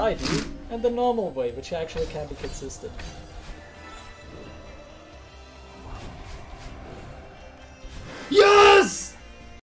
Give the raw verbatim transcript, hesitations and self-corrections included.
I do, and the normal way, which actually can be consistent. Yeah!